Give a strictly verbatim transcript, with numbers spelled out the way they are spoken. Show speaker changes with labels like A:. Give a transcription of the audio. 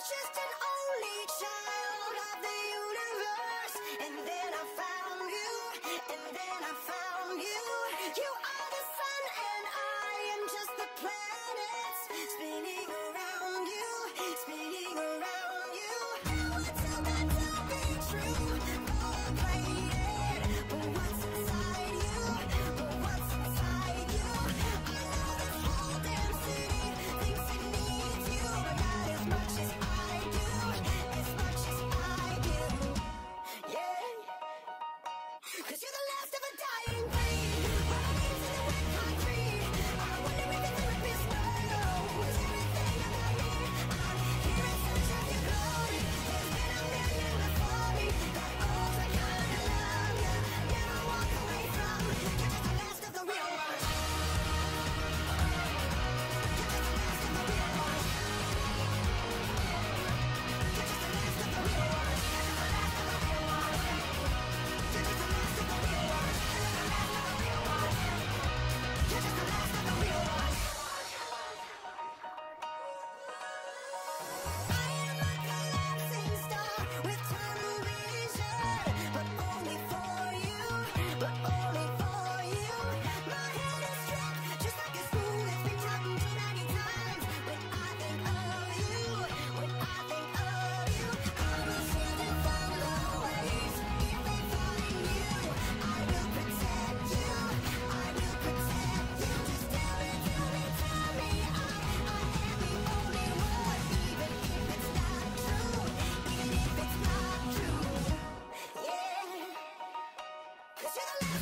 A: just an only child of the universe. And then I found you, and then I found you. You are the sun and I am just the planets spinning around you, spinning around you. I want too good to be true, oh played it. But what's inside you, but what's inside you? I know this whole damn city thinks it needs you, but not as much as I do, as much as I do. Yeah, 'cause you're the last of a dying breed, running into the wet concrete. I wonder if the therapist knows everything about me. I'm here in search of your glory. There's been a million before me. That old I kinda love you, never walk away from. You're just the last of the real ones. You're just the last of the real ones. You're just the last of the real ones. You're just the last of the real ones. You're just the last of the real ones. You're just the last of the real ones. I am a collapsing star with tunnel vision, but only for you, but only for you. My head is stripped just like a spoon that's been trodden too many times. When I think of you, when I think of you, I will shield you from the waves. If they find you, I will protect you, I will protect you. Just tell me, tell me, tell me I, I am the only one, even if it's not true, even if it's not true. Yeah, 'cause you're the last